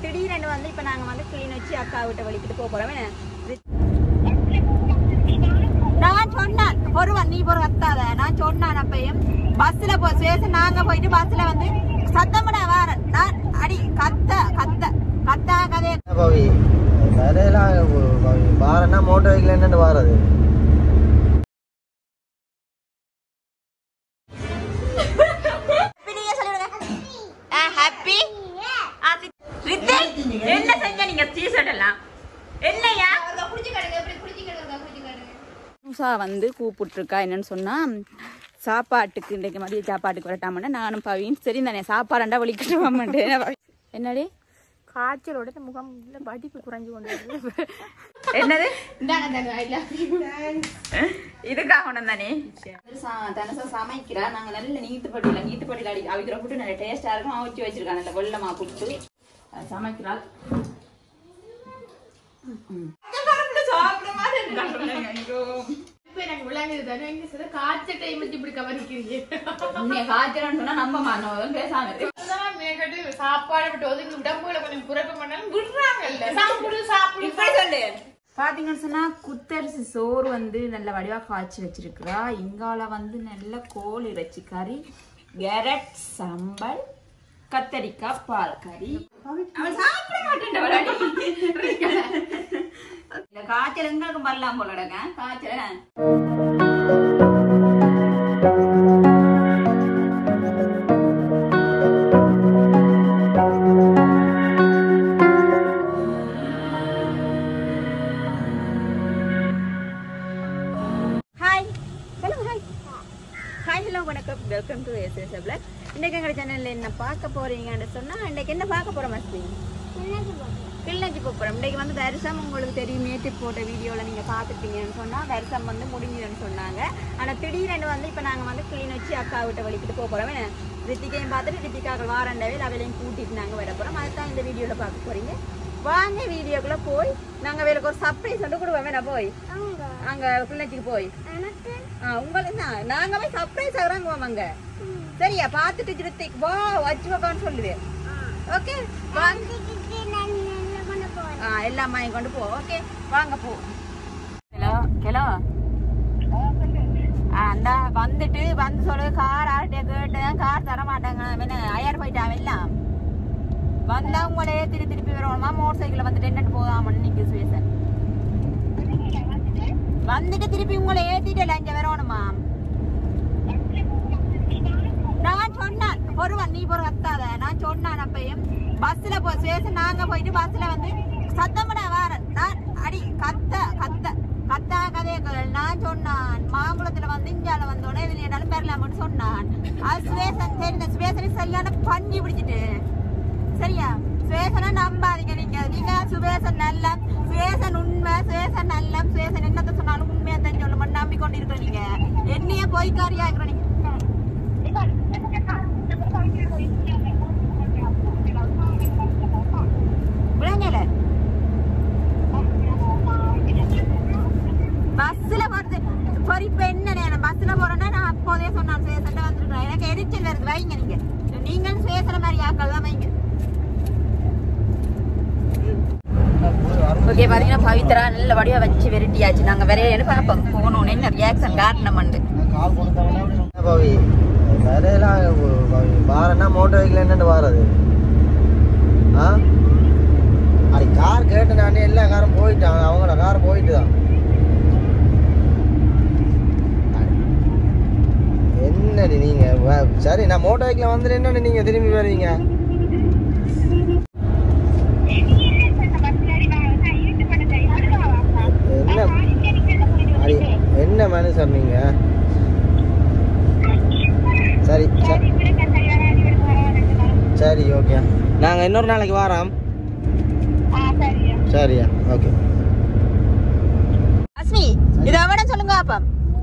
திடீரென்று வந்து இப்போ நாங்கள் வந்து கிளிநொச்சி அக்கா விட்ட வலிக்கிட்டு போகிறோம். நான் சொன்னேன் ஒருவன் நீ ஒரு கத்தாத, நான் சொன்னேன் அப்பையும் பஸ்ஸில் பேச நாங்கள் போயிட்டு பஸ்ஸில் வந்து சத்தமிட வார நான் அடி கத்த கத்த கத்தா கதையை வாரன்னா மோட்டர் வெஹிக்கிள் என்னன்னு வாரது என்ன செஞ்ச நீங்க டீஷர்ட்லாம் என்னையா புதுசா வந்து கூப்பிட்டுருக்கா. என்னன்னு சொன்னா சாப்பாட்டுக்கு இன்றைக்கு மதிய சாப்பாட்டுக்கு வரட்டாமன்னா நானும் பவியும் சரி தானே சாப்பாடுண்டா வலிக்கிட்டு மாட்டேன். என்னடி காய்ச்சலோட முகம் வடிப்பு குறைஞ்சு கொண்டு என்னது இதுக்காக ஒன்று தானே தனசா சமைக்கிறா. நாங்க நல்ல நீட்டுப்படியில் அடி அவிக்கிற போட்டு நல்ல டேஸ்டா இருக்கும். அவிச்சு வச்சிருக்கா நல்ல வெள்ளமா குடிச்சு சமைக்கிறாள். பாத்தீங்கன்னு சொன்னா குத்தரிசி சோறு வந்து நல்ல வடிவா காய்ச்சி வச்சிருக்கிறா. இங்கால வந்து நல்ல கோழி இறைச்சி கறி, கேரட் சம்பல், கத்தரிக்காய் பால் கறி. சாப்பிட மாட்டேன் காய்ச்சல் எங்களுக்கும் வரலாம் போலடங்க காய்ச்சல். Welcome to SS blog. இன்னைக்கு எங்கள் சேனல்ல என்ன பார்க்க போறீங்கன்னு சொன்னா இன்னைக்கு என்ன பார்க்க போறோம் மஸ்தி கிளிநொச்சி போகிறோம். இன்றைக்கு வந்து தரிசனம் உங்களுக்கு தெரியும். நேற்று போட்ட வீடியோவில் நீங்கள் பார்த்துட்டீங்கன்னு சொன்னால் தரிசனம் வந்து முடிஞ்சுன்னு சொன்னாங்க. ஆனால் திடீரென்று வந்து இப்போ நாங்கள் வந்து கிளிநொச்சி அக்கா விட்ட வலிக்கிட்டு போகிறோம். ரித்திகையும் பார்த்துட்டு ரித்திகாக்கள் வாரண்டவே அவளையும் கூட்டிகிட்டு நாங்கள் வர போகிறோம். அதுதான் இந்த வீடியோவில் பார்க்க போகிறீங்க. வாங்க வீடியோக்குள்ளே போய் நாங்கள் வேலைக்கு ஒரு சர்ப்ரைஸ் வந்து கொடுவோம். வேணா போய் அங்கே கிளிநொச்சிக்கு போய் உங்களுக்கு தான் நாங்கள் போய் சர்ப்ரைஸ் ஆகிறாங்க அங்கே சரியா பார்த்துட்டு ரித்திக் வா வச்சு வைக்கான்னு சொல்லுவேன். ஓகே வாங்க எல்லாம் வாங்கி கொண்டு போ. ஓகே வாங்க போ. ஹலோ ஹலோ அந்த வந்துட்டு வந்து சொல்லு கார் ஆர்டிய கேட்டேன். கார் தர மாட்டாங்க. என்ன ஐயாயிரம் போயிட்டான் எல்லாம் வந்தா உங்களே திருப்பி வரணுமா மோட்டர் சைக்கிள் வந்துட்டு என்னட்டு போதாமன்னு நீங்க சுவேசன் வந்துட்டு திருப்பி உங்களை ஏத்திட்டு இங்க வரணுமா? நான் சொன்னேன் ஒருவன் நீ ஒரு கத்தாத, நான் சொன்னேன் அப்பையும் பஸ்ல சுவேசன் நாங்க போயிட்டு பஸ்ல வந்து சத்தமிட வார நான் அடி கத்த கத்த கத்தா கதைய நான் சொன்னான். மாங்குளத்துல வந்து இஞ்சால வந்தோடனே இதுல என்னாலும் பெறலாம்னு சொன்னான். அது சுவேசன் சரி சுவேசனை சரியான பஞ்சு பிடிச்சிட்டு சரியா சுவேசனை நம்பாதீங்க. நீங்க சுவேசன் நல்ல சுவேசன் உண்மை சுவேசன் நல்ல சுவேசன் என்னத்த சொன்னாலும் உண்மையா தான் சொல்ல மாட்டேன் நம்பிக்கொண்டு இருக்கிற நீங்க என்னையே போய்க்காரியா இருக்கிற நீங்க விளங்கல பஸ்ல போறது சரி. இப்ப என்ன பஸ்ல போறேன்னா நான் அப்போதே சொன்னான் சுவேசன் வந்துருக்கேன். எனக்கு எரிச்சல் வருது வைங்க நீங்க நீங்களும் சுவேசன மாதிரி ஆக்கள் தான் வைங்க. ஓகே பாத்தீங்கன்னா பவித்ரா நல்ல வடிவா வச்சு வெரைட்டியாச்சு. நாங்க வேற பார்ப்போம் போகணும் என்ன ரியாக்ஷன் காட்டணும். வாரன்னா மோட்டர் வெஹிக்கிள் என்னன்னு வாரது அது கார் கேட்டு நானே எல்லா காரும் போயிட்டாங்க. அவங்களோட கார் போயிட்டு தான் என்னடி நீங்க சரி நான் மோட்டர் வெஹிக்கிள் வந்துட்டு என்னன்னு நீங்க திரும்பி வருவீங்க. என்ன மனுஷன் நீங்க சரி சரி ஓகே நாங்க இன்னொரு நாளைக்கு வரோம். சரியா ஓகே அஸ்மி இத அவன சொல்லுங்க அப்பா.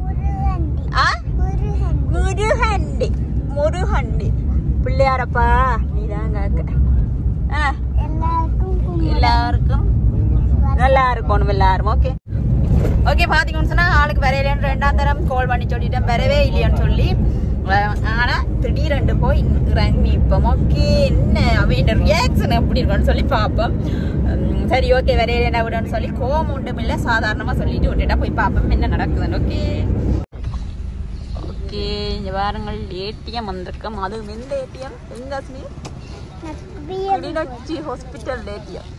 முருகண்டி முருகண்டி பிள்ளையாரப்பா நீதாங்க எல்லாருக்கும் நல்லா இருக்கணும் எல்லாரும். ஓகே ஓகே பாத்தீங்கன்னு சொன்னா ஆளுக்கு வரையிலேன்னு 2ஆம் தரம் கால் பண்ணி சொல்லிட்டேன் வரவே இல்லையான்னு சொல்லி. ஆனா திடீரெண்டு போய் இறங்கி இப்போ ஓகே என்ன அவன் ரியாக்ஷன் எப்படி இருக்குன்னு சொல்லி பார்ப்போம். சரி ஓகே வரையிலேன்னா விடன்னு சொல்லி கோவம் ஒன்றும் இல்லை, சாதாரணமா சொல்லிட்டு விட்டுட்டா போய் பார்ப்போம் என்ன நடக்குதுன்னு. ஓகே ஓகே இந்த வாரங்கள் ஏடிஎம் வந்திருக்கோம். அதுவும் எந்த ஏடிஎம் எங்க கிளிநொச்சி ஹாஸ்பிட்டல் ஏடிஎம்.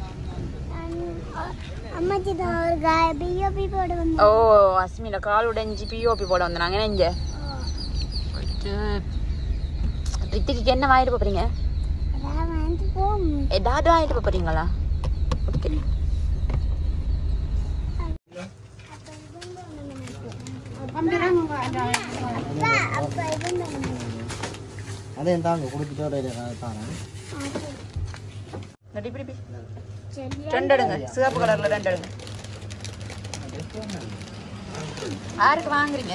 ஓ அஸ்மில கால் உடைஞ்சி பிஓபி போட வந்தாங்க. இங்க ரித்திக்கு என்ன வாங்கிட்டு போறீங்க? ஏதாவது வாங்கிட்டு போறீங்களா? ஓகே அதே தாங்க கொடுத்துட்டு தாரேன். ரெண்டு எடுங்க, சிவப்பு கலர்ல ரெண்டு எடுங்க. யாருக்கு வாங்குறீங்க?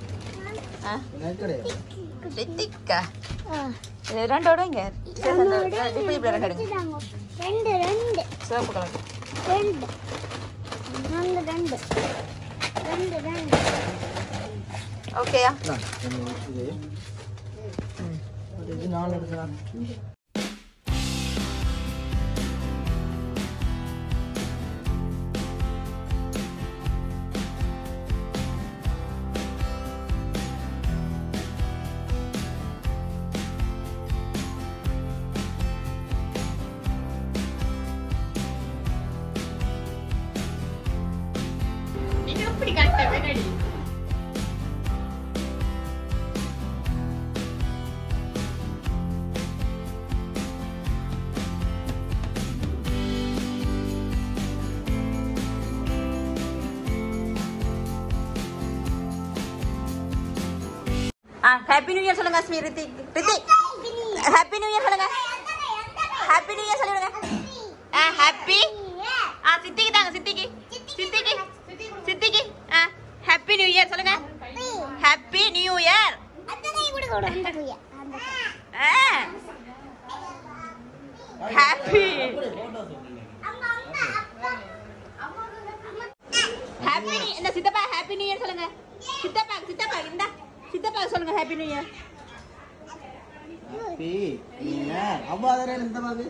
ரித்திக்கா ரெண்டு எடுங்க. இப்படி இப்படி ரெண்டு எடுங்க. சிவப்பு கலர் ஓகேயா? ஹாப்பி நியூ இயர் சொல்லுங்க Asmi. Hrithik happy new year சொல்லுங்க. ஹாப்பி நியூ இயர் சொல்லுங்க. ஹாப்பி சித்திக்கு தாங்க, சித்திக்கு ஹாப்பி நியூ இயர் சொல்லுங்க. Happy new year. Happy happy இந்த சித்தப்பா ஹாப்பி நியூ இயர் சொல்லுங்க. சித்தப்பா இந்த சித்தப்பா சொல்லுங்க happy new year. Happy new year. அப்பா அதரே இந்த பாபு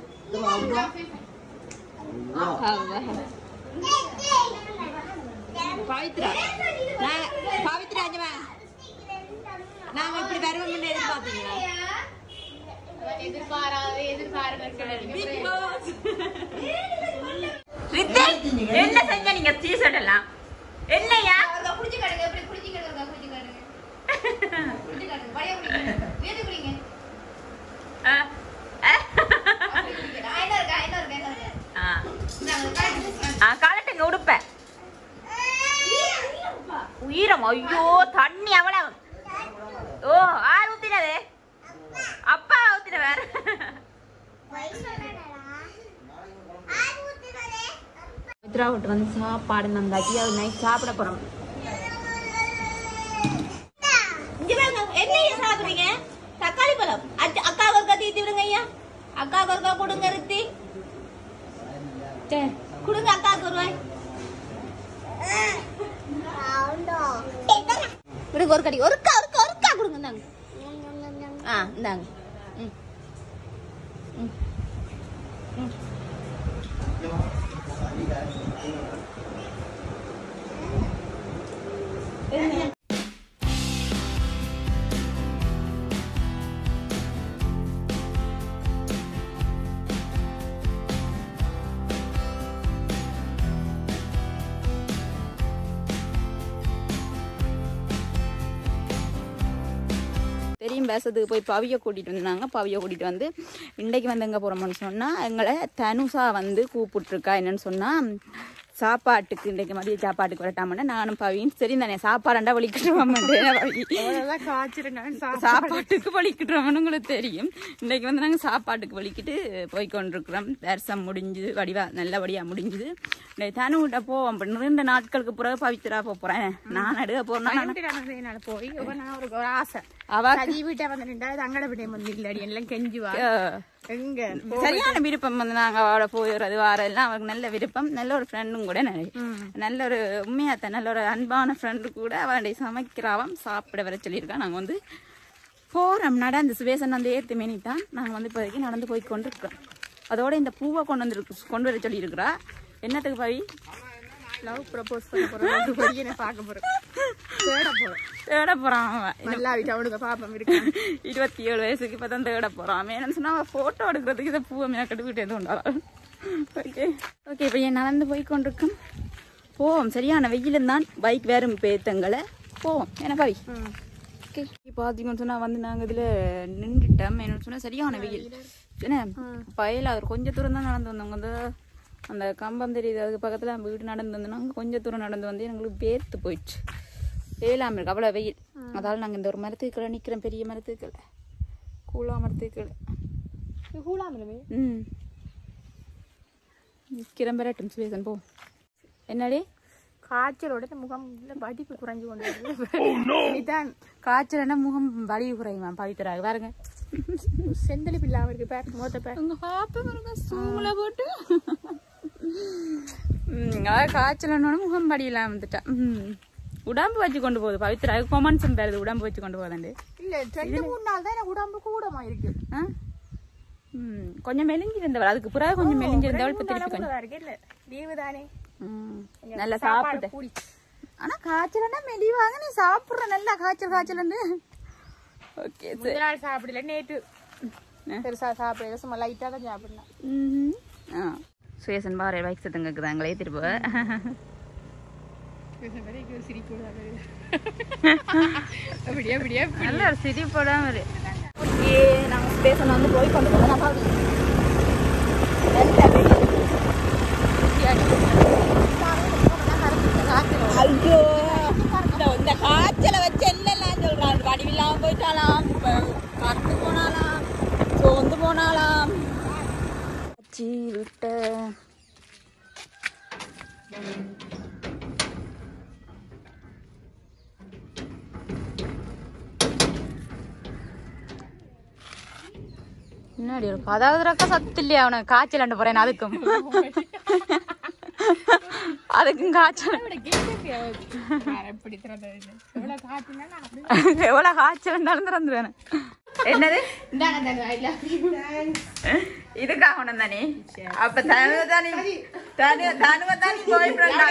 பவித்ரா அஞ்சமா நாங்க இப்படி வருவோம்னு எதிர்பார்த்தீங்களா? என்ன செஞ்ச நீங்க டீ-ஷர்ட் எல்லாம் என்னையா காலட்டுங்க உடுப்ப உயிரம். ஐயோ தண்ணி அவ்வளவு. ஓ ஆறு ஊத்தினது அப்பா ஊத்தின வேற. மித்ரா விட்டு வந்து சாப்பாடு நந்தாக்கி அது நைட் சாப்பிட போறோம். என்ன சாப்பிடுறீங்க? தக்காளி பழம். அக்கா ஒருக்கா தீத்தி விடுங்க ஐயா. அக்கா ஒருக்கா கொடுங்க ரித்தி. கொடுங்க அக்காவுக்கு ஒரு வாய். விடுங்க ஒரு கடி ஒருக்கா கொடுங்க. இந்தாங்க இந்தாங்க. தெரியும் பேசுறதுக்கு போய் பவியை கூட்டிகிட்டு வந்தாங்க. பவியை கூட்டிகிட்டு வந்து இன்றைக்கு வந்து எங்கே போகிறோம்னு சொன்னால் எங்களை தனுஷா வந்து கூப்பிட்ருக்கா. என்னன்னு சொன்னால் சாப்பாட்டுக்கு இன்றைக்கு மதிய சாப்பாட்டுக்கு வரட்டாமன்னா நானும் பவியும் சரி தானே சாப்பாடுண்டா வலிக்கிட்டுருவோம். சாப்பாட்டுக்கு வலிக்கிட்டுருவோம்னு உங்களுக்கு தெரியும். இன்றைக்கு வந்து நாங்கள் சாப்பாட்டுக்கு வலிக்கிட்டு போய்கொண்டிருக்கிறோம். தரிசனம் முடிஞ்சுது, நல்லபடியாக முடிஞ்சுது. இன்றைக்கு தனுகிட்ட போவோம். 2 நாட்களுக்கு பிறகு பவித்ரா போகிறேன். நான் நடுக போறேன் போய் ஒரு ஆசை அவ வீட்டை வந்து அங்கட விட வந்து இல்லடி எல்லாம் கெஞ்சுவா. சரியான விருப்பம் வந்து நாங்க அவளை போயிடுறது வாரெல்லாம் அவருக்கு நல்ல விருப்பம். நல்ல ஒரு ஃப்ரெண்டும் கூட நல்ல ஒரு உண்மையாத்த நல்ல ஒரு அன்பான ஃப்ரெண்டு கூட அவளுடைய சமைக்கிறாவும் சாப்பிட வர சொல்லியிருக்கா. நாங்கள் வந்து போகிறோம் நடந்து சுவேசன் வந்து ஏற்று மேனித்தான் நாங்கள் வந்து இப்போதைக்கு நடந்து போய் கொண்டிருக்கிறோம். அதோட இந்த பூவை கொண்டு வர சொல்லியிருக்கிறா. என்னத்துக்கு போய் லவ் ப்ரப்போஸ் பண்ண போகிறோம், பார்க்க போகிறோம், தேட போகிறான். அவன் நல்லா அவனுக்கு பாப்பம் இருக்கு 27 வயசுக்கு இப்போ தான் தேட போகிறான். அவன் என்னன்னு சொன்னால் அவன் ஃபோட்டோ எடுக்கிறதுக்கு இதை பூவை மேக்கெட்டு விட்டு எதுவும் உண்டாலும். ஓகே ஓகே இப்போ என் நடந்து போய் கொண்டிருக்கோம். போவோம், சரியான வெயிலும் தான், பைக் வேறும் பேத்தங்களை போவோம். என்ன பாவி ஓகே பார்த்தீங்கன்னு சொன்னால் வந்து நாங்கள் இதில் நின்றுட்டோம். என்னன்னு சொன்னால் சரியான வெயில் என்ன பயல அது கொஞ்சம் தூரம் தான் நடந்து வந்தவங்க வந்து அந்த கம்பம் தெரியுது அதுக்கு பக்கத்தில் நம்ம வீடு நடந்து வந்தோம்னா கொஞ்சம் தூரம் நடந்து வந்து எங்களுக்கு பேர்த்து போயிடுச்சு. வேலாமல் இருக்கு அவ்வளோ வெயில். அதால் நாங்கள் இந்த ஒரு மரத்துக்களை நிற்கிறோம், பெரிய மரத்துக்கள் கூழா மரத்துக்கள் கூழாமரமே நிற்கிறோம். பெறட்டும் சுவேசன் போ. என்னடி காய்ச்சலோட முகம் வடிப்பு குறைஞ்சு கொண்டு வருது. காய்ச்சல்னா முகம் வடிவு குறையுமா பவித்தராக பாருங்க. செந்தளிப்பு இல்லாம இருக்கு பேக் மோத்த பேக் உங்க பாப்பா பாருங்க சூங்கள போட்டு காய்ச்சலனோட முகம் வடி இல்லாம வந்துட்டா. உடம்பு வச்சு கொண்டு போகுது பவித்ராக கொமன்ஸ் பேருது உடம்பு வச்சு கொண்டு போதாண்டு. இல்ல 2-3 நாள் தான் எனக்கு உடம்பு கூடமா இருக்கு. கொஞ்சம் மெலிஞ்சிருந்தவள் அதுக்கு பிறகு கொஞ்சம் மெலிஞ்சிருந்தவள் இப்ப திருப்பி கொஞ்சம் லீவு தானே நல்லா சாப்பிடு. ஆனா காய்ச்சல்னா மெலிவாங்க நீ சாப்பிடுற நல்லா காய்ச்சல். ஓகே சரி நாள் சாப்பிடல நேற்று பெருசா சாப்பிடல சும்மா லைட்டா தான் சாப்பிடலாம். சுயசன் பாரு பைக் சத்தங்க தாங்களே திரும்ப நல்ல ஒரு சிரிப்போடாம ஓகே நாங்க ஸ்டேஷன் வந்து போய் கொண்டு போறோம். ஐயோ இந்த காய்ச்சலை வச்சு என்னெல்லாம் சொல்றான். வடிவில்லாம போயிட்டாலாம், கறந்து போனாலாம், சோர்ந்து போனாலாம். விட்ட என்னடி ஒரு 10வது ரக்கம் சத்து இல்லையா அவனை காய்ச்சல் அண்டு போறேன். அதுக்கும் காய்ச்சல் எவ்வளவு காய்ச்சல் நடந்துருவேன். என்னது இதுக்காக ஒண்ணு தானே அப்ப தனுவத்தானி பாய் ஃப்ரெண்ட்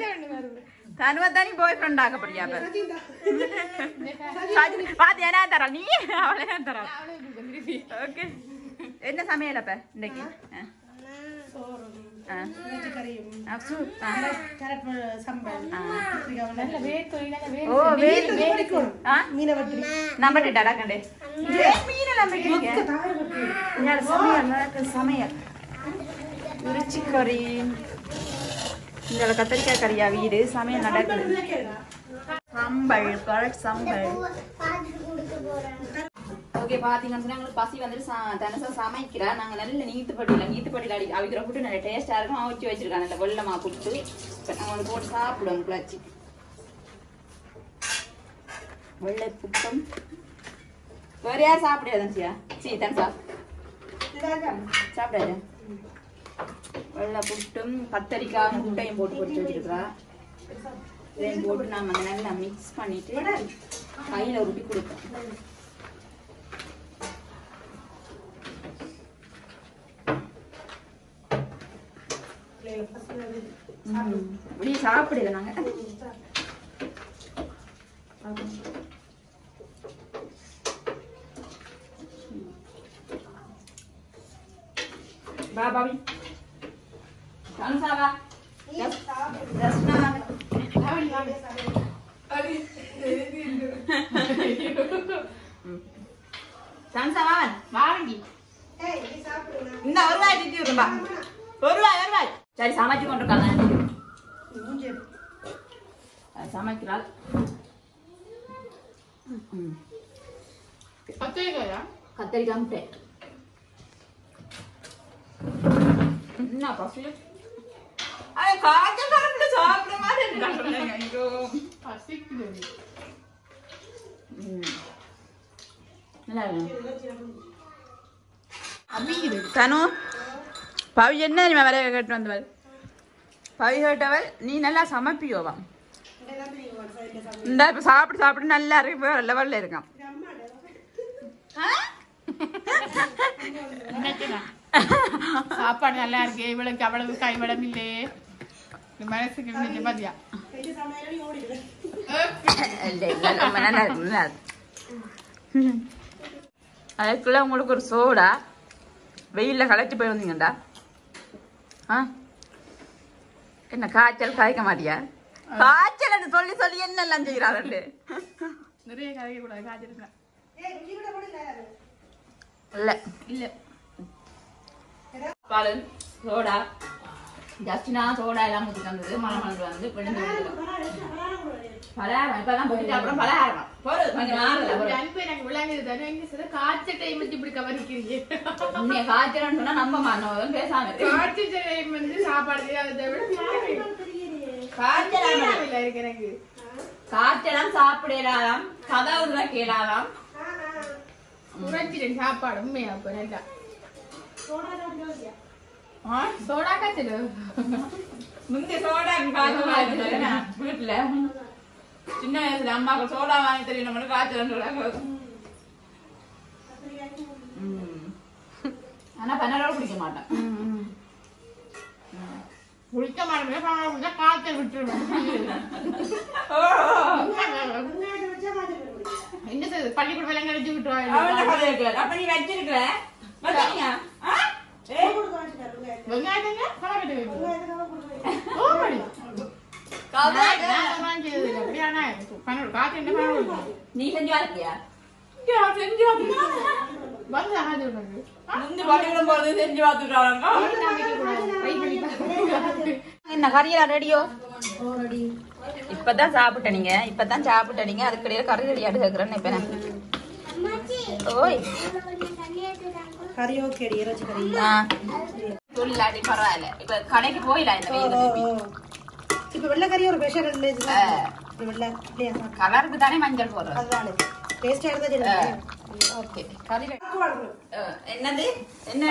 ஆக போறியா? பாத்து என்ன தர நீ அவளே தர. ஓகே என்ன சமையல் அப்ப இன்னைக்கு? சமையல் இறைச்சிக்கறி இந்த கத்திரிக்காய் கறியா வீடு சமையல் நடக்குது. சம்பல் சம்பல் ஓகே பாத்தீங்கன்னா பசி வந்துட்டு தனசா சமைக்கிறா. நாங்க நல்ல நீத்துப்பட்டியில அவிக்கிற புட்டு நல்ல டேஸ்டா இருக்கும். அவிச்சு வச்சிருக்காங்க அந்த வெள்ளமா புட்டு. நாங்க போட்டு சாப்பிடுவோம் குழச்சி வெள்ளை புட்டம். வேற யார் சாப்பிடாதா? தனசா சாப்பிடாது. வெள்ளை புட்டும் கத்தரிக்காய் முட்டையும் போட்டு பொரிச்சு வச்சிருக்கா. இதையும் போட்டு நாம நல்லா மிக்ஸ் பண்ணிட்டு கையில உருட்டி கொடுப்போம். வெளியே சாப்பிடல நாங்க. பாபாவி சான்சாவா ரஸ்னா சான்சாவா வாங்கி இந்த ஒரு வாய் திட்டி இருக்கும்பா. ஒரு வாய் சரி சமைச்சு கொண்டிருக்காங்க. சமைக்கிறாள் கத்தரிக்காய் முட்டை. என்ன பசி சாப்பிட மாதிரி நல்லா தனு பவி என்ன வேலை கேட்டு வந்தவள் பவி கேட்டவள் நீ நல்லா சமைப்பியோவா இந்த இப்ப சாப்பிட்டு நல்லா இருக்கு லெவல்ல இருக்கான் சாப்பாடு நல்லா இருக்கு இவளுக்கு அவ்வளவு கைவிடம் இல்லையே மனசுக்கு பாத்தியா அதுக்குள்ள உங்களுக்கு ஒரு சோடா வெயில்ல களைச்சு போய் வந்தீங்கடா என்ன காய்ச்சல் காய்க்க மாட்டியா காய்ச்சல் சொல்லி சொல்லி என்னெல்லாம் செய்யறாரு நிறைய கதைக்க கூடாது காய்ச்சல் இல்ல இல்ல பால் சோடா ஜஸ்டினா சோடா எல்லாம் ஊற்றி தந்தது மழை வந்து விழுந்து பலகாரம் இப்பதான் போயிட்டு அப்புறம் பலகாரம் எனக்கு விளங்குது தானே காய்ச்சல் டைம் வச்சு இப்படி கவனிக்கிறீங்க காய்ச்சல் சொன்னா நம்ப மாட்டோம் பேசாம காய்ச்சல் டைம் வந்து சாப்பாடு எனக்கு காய்ச்சலாம் சாப்பிடலாம் கதவுதான் கேளாலாம் உரைச்சிட்டேன் சாப்பாடு உண்மையா அப்ப நல்லா சோடா காய்ச்சல் முந்தைய சோடா வீட்டுல சின்ன வயசுல அம்மாக்கு சோடா வாங்கி தெரியும் நம்மளுக்கு காய்ச்சல் ஆனா பன்னரோட குடிக்க மாட்டேன் குடிக்க மாட்டேன் காய்ச்சல் விட்டுருவேன் என்ன செய்யுது பள்ளிக்கூட விலங்கு அடிச்சு விட்டுருவாங்க அப்ப நீ வச்சிருக்கிற வெங்காயங்க நீ செஞ்சு வாழ்க்கையா என்ன கறியா ரெடியோ இப்பதான் சாப்பிட்டீங்க அதுக்கு இடையில கறி ரெடி ஆடு கேக்குறேன்னு இப்ப ஓய் தொழிலாடி பரவாயில்ல இப்ப கடைக்கு போயிடலாம் இந்த இப்ப வெள்ளக்கறி ஒரு ஸ்பெஷல் கலருக்கு தானே மஞ்சள் போடுறோம் அதுதான் டேஸ்டா இருந்தா ஓகே கறி என்னது என்ன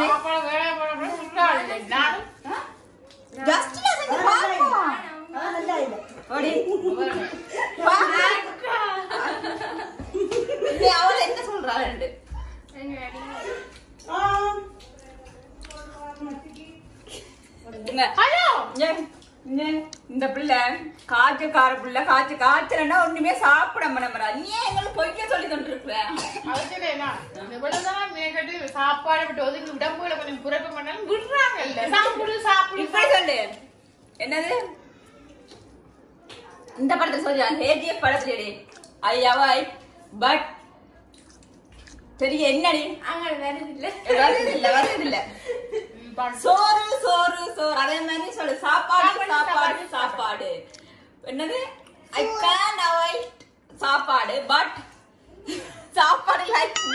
அவள் என்ன சொல்றாரு இந்த பிள்ளை காய்ச்சக்கார பிள்ளை காய்ச்சலன்னா ஒண்ணுமே சாப்பிட மாட்டா நீ எங்களுக்கு பொய்க்க சொல்லி கொண்டு இருக்கிற சாப்பாடு விட்டு ஒதுங்கி உடம்புல கொஞ்சம் குறைப்பு பண்ணாலும் விடுறாங்கல்ல சாப்பிடு இப்படி சொல்லு என்னது இந்த படத்துல சொல்லியா ஹேஜிஎஃப் படத்துல ஐயாவாய் பட் சரி என்னடி வருதில்ல சோறு சோறு சோறு அதே மாதிரி சொல்லு சாப்பாடு என்னது ஐ கேன் அவாய்ட் சாப்பாடு பட் சாப்பாடு லைக் மீ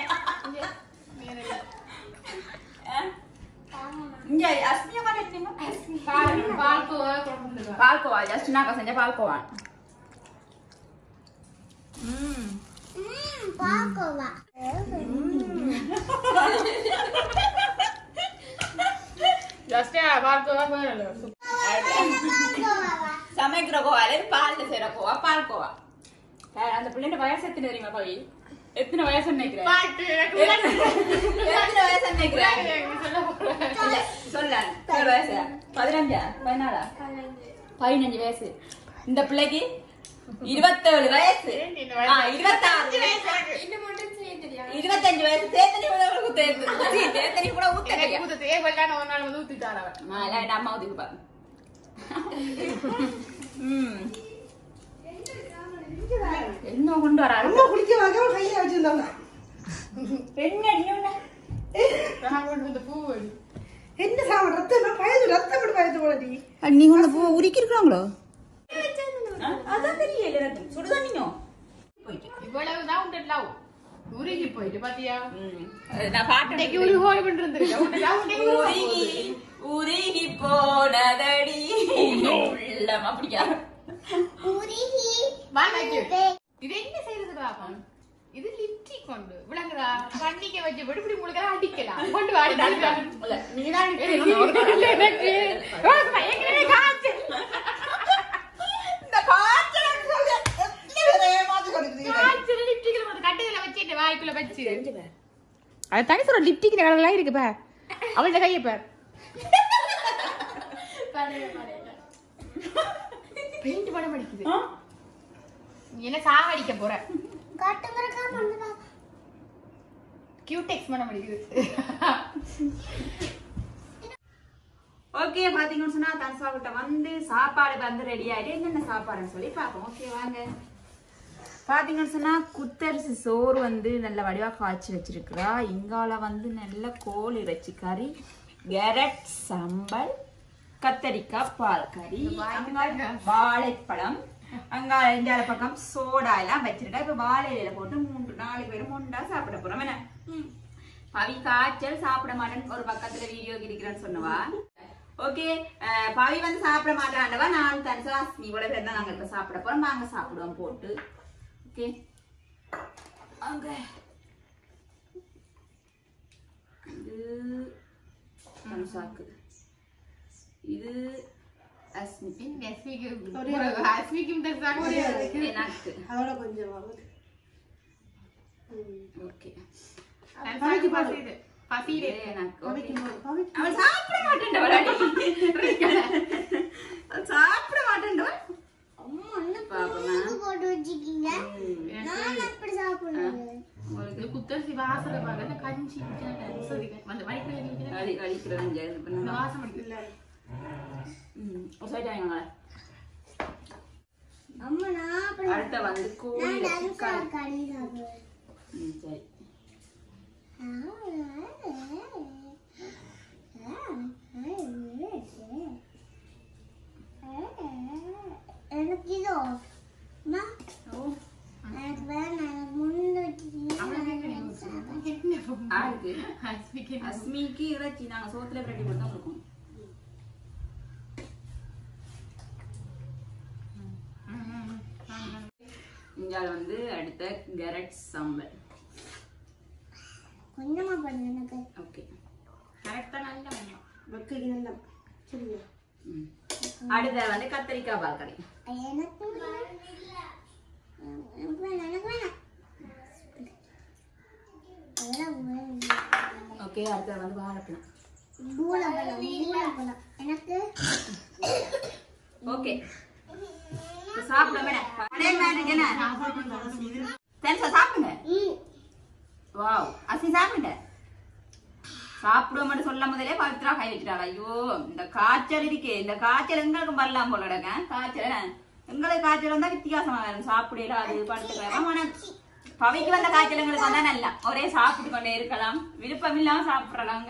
இங்க அஸ்மியா பால்கோவா ஜஸ்டினாக்கா செஞ்ச பால்கோவா பால்கோவா சமைக்கிற கோவால பால்ல செய்யற கோவா பால்கோவா அந்த பிள்ளைங்க வயசு எத்தனை தெரியுமா கவி எத்தனை வயசு நினைக்கிறேன் எத்தனை வயசு நினைக்கிறேன் சொல்ல வயசு 15 14 15 வயசு இந்த பிள்ளைக்கு 27 வயசு 26 25 வயசு தேத்தனி கூட அம்மா ஊத்தி பாரு என்ன கொண்டு வராரு நீ கொண்டு பூ உரிக்கிறாங்களோ அதான் தெரியல சுடுதண்ணிங்க இவ்வளவுதான் உண்டா உருகி போயிட்டு பாத்தியா நான் பாட்டு உருகி போனதடி உள்ளம் அப்படியா இது என்ன செய்யறது பாப்பா இது லிப்டிக் கொண்டு விளங்குதா கண்டிக்க வச்சு விடு இப்படி உங்களுக்கு அடிக்கலாம் கொண்டு வாடி நீதான் எனக்கு ஏற்கனவே காய்ச்சல் இந்த காய்ச்சல் சொல்லு ஒரே மாதிரி கொடுக்குறீங்க காய்ச்சல் லிப்டிக்ல வந்து கட்டையில வச்சிட்டு வாய்க்குள்ள வச்சு அது தனி சொல்ற லிப்டிக் கடலாம் இருக்கு பா அவளோட கையை பார் பெயிண்ட் பண்ண மாட்டேங்குது என்ன சாவடிக்க போற கியூடெக்ஸ் பண்ண மாட்டேங்குது ஓகே பாத்தீங்கன்னு சொன்னா தனுஷா கிட்ட வந்து சாப்பாடு வந்து ரெடி ஆயிட்டு என்னென்ன சாப்பாடுன்னு சொல்லி பாப்போம் ஓகே வாங்க பாத்தீங்கன்னு சொன்னா குத்தரிசி சோறு வந்து நல்ல வடிவா காய்ச்சி வச்சிருக்கிறா இங்கால வந்து நல்ல கோழி இறைச்சி கறி கேரட் சம்பல் கத்தரிக்காய் பால் கறி வாழைப்பழம் அங்க இந்தியால பக்கம் சோடா எல்லாம் வச்சிருக்கா இப்ப வாழையில போட்டு 3-4 பேரும் முண்டா சாப்பிட போறோம் என்ன பவி காய்ச்சல் சாப்பிட மாட்டேன்னு ஒரு பக்கத்துல வீடியோ கிடைக்கிறேன்னு சொன்னவா ஓகே பவி வந்து சாப்பிட மாட்டாண்டவா நான் தனிசா நீ கூட பேர் தான் நாங்க இப்ப சாப்பிட போறோம் நாங்க சாப்பிடுவோம் போட்டு ஓகே அங்க இது தனுசாக்கு இது அஸ்மிக்கு எனக்கு அதோட கொஞ்சம் ஓகே பசியிலே எனக்கு அவள் சாப்பிட மாட்டேன்டவள் சாப்பிட மாட்டேன்டவள் குத்தரிசி வாசனை பாருங்க கஞ்சி அந்த வாசம் அடுத்த வந்து கோழி சரி எனக்கு இதோ அஸ்மிக்கு இறைச்சி நாங்க சோத்துல பிரட்டி கொடுத்தா கொடுக்கணும் இங்க வந்து அடுத்த கேரட் சம்பல் கொஞ்சமா பண்ணு எனக்கு ஓகே கரெக்டா நல்லா வெக்கைக்கு நல்லா சரியா அடுத்த வந்து கத்தரிக்காய் பால் கறி எனக்கு ஓகே அடுத்த வந்து வாழைப்பழம் எனக்கு ஓகே சாப்பிடுங்க அதே மாதிரி என்ன தென்சா சாப்பிடுங்க வாவ் அசி சாப்பிடுங்க சாப்பிடுவோம் மட்டும் சொல்ல முதலே பவித்ரா கை வச்சுட்டாள் ஐயோ இந்த காய்ச்சல் இருக்கே இந்த காய்ச்சல் எங்களுக்கும் வரலாம் போலடங்க காய்ச்சல் எங்களுக்கு காய்ச்சல் வந்தா வித்தியாசமா இருக்கும் சாப்பிடலாம் அது படுத்துக்கலாம் ஆனா பவிக்கு வந்த காய்ச்சல் எங்களுக்கு வந்தா நல்லா ஒரே சாப்பிட்டு கொண்டே இருக்கலாம் விருப்பம் இல்லாம சாப்பிடுறாங்க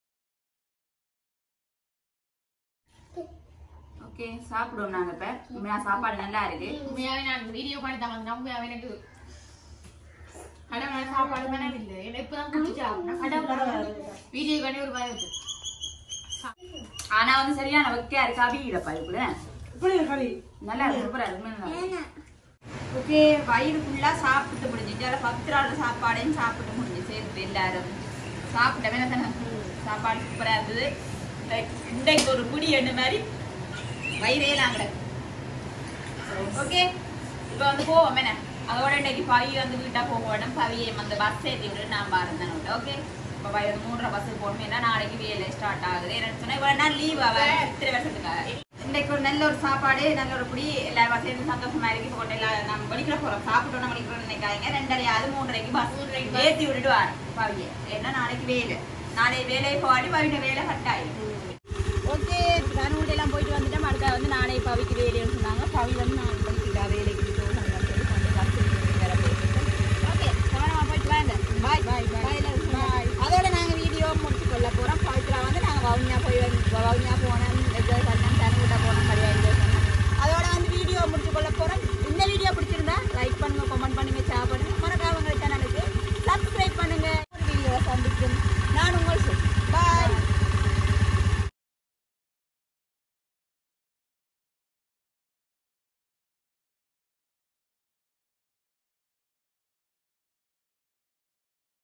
ஓகே சாப்பிடுவோம் நாங்க இப்ப உண்மையா சாப்பாடு நல்லா இருக்கு உண்மையாவே நான் வீடியோ பண்ணி தான் உண்மையாவே எனக்கு கடவுள் சாப்பாடு தானே இல்லை இப்பதான் குடிச்சா வீடியோ பண்ணி ஒரு பயம் இருக்கு ஆனா வந்து சரியான வைக்கையா இருக்கா வீடப்பா இப்படி இப்படி கறி நல்லா சூப்பரா இருக்கு ஓகே வயிறு ஃபுல்லா சாப்பிட்டு முடிஞ்சிட்டு அதில் 10 நாள் சாப்பாடையும் சாப்பிட்டு முடிஞ்சு சேர்த்து எல்லாரும் சாப்பிட்டவே தானே சாப்பாடு சூப்பரா இருந்தது இன்றைக்கு ஒரு குடி எண்ணு மாதிரி வயிறே நாங்கள் ஓகே இப்போ வந்து போவோம் என்ன அதோட இன்னைக்கு பவி வந்து வீட்டா போகணும் பவியை வந்து பஸ் ஏற்றி விட்டு நான் பாருந்தேன் ஓகே இப்போ பவி வந்து 3:30 பஸ்ஸுக்கு போகணும் ஏன்னா நாளைக்கு வேலை ஸ்டார்ட் ஆகுது என்னன்னு சொன்னா இவ்வளோ நாள் லீவ் இத்தனை வருஷத்துக்காக இன்னைக்கு ஒரு நல்ல ஒரு சாப்பாடு நல்ல ஒரு குடி எல்லாரும் சேர்ந்து சந்தோஷமா இருக்கு இப்போ எல்லாம் நம்ம வலிக்கிற போறோம் சாப்பிட்டோம் வலிக்கிறோம் நினைக்காதீங்க 2:30 3:30 பஸ் ஏற்றி விட்டுட்டு வரேன் பவியை ஏன்னா நாளைக்கு வேலை நாளைக்கு வேலையை போகாட்டி பவிட்ட வேலை கட் ஆயிடும் ஓகே நான் எல்லாம் போயிட்டு வந்துட்டேன் அடுத்த வந்து நாளைக்கு பவிக்கு வேலைன்னு சொன்னாங்க பவி வந்து நான்